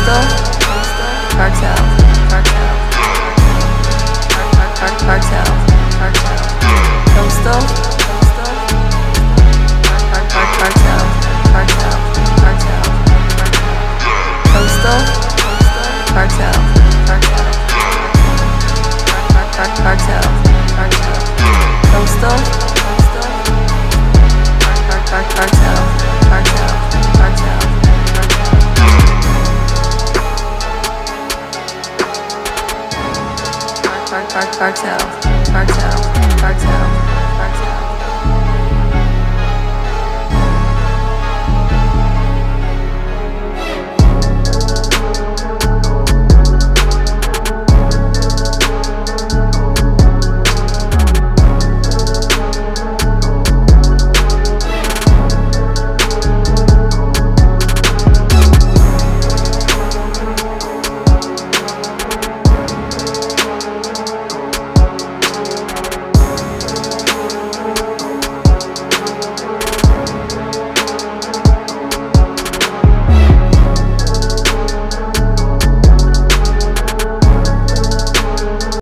Coastal, cartel, cartel, cartel, cartel, coastal, cartel, cartel, cartel, coastal, cartel, cartel, cartel, cartel, coastal, cartel, cartel, cartel. Cartel, cartel, cartel.